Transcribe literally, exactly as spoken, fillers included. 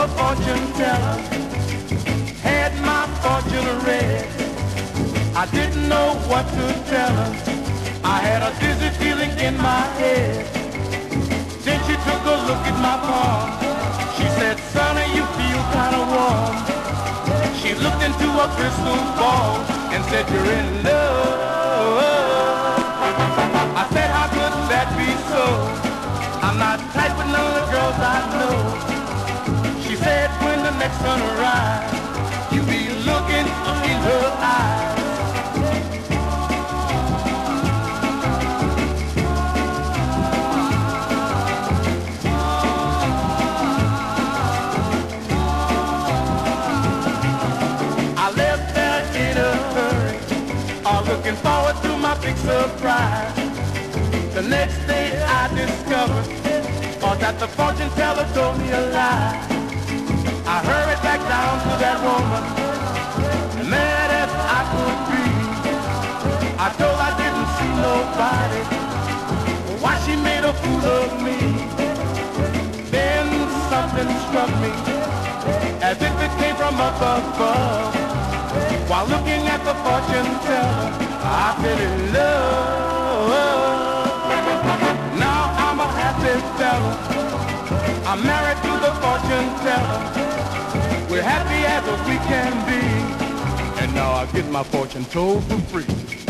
a fortune teller, had my fortune read. I didn't know what to tell her. I had a dizzy feeling in my head. Then she took a look at my palm. She said, "Sonny, you feel kind of warm." She looked into a crystal ball and said, "You're in love." I said, "How could that be so? I'm not tight with none of the girls I know." She said, "When the next sun arrives, you'll be looking in her eyes." Looking forward to my big surprise. The next day I discovered or that the fortune teller told me a lie. I hurried back down to that woman, mad as I could be. I told her I didn't see nobody, why she made a fool of me. Then something struck me, as if it came from up above. While looking at the fortune teller, I fell in love. Now I'm a happy fella. I'm married to the fortune teller. We're happy as we can be. And now I get my fortune told for free.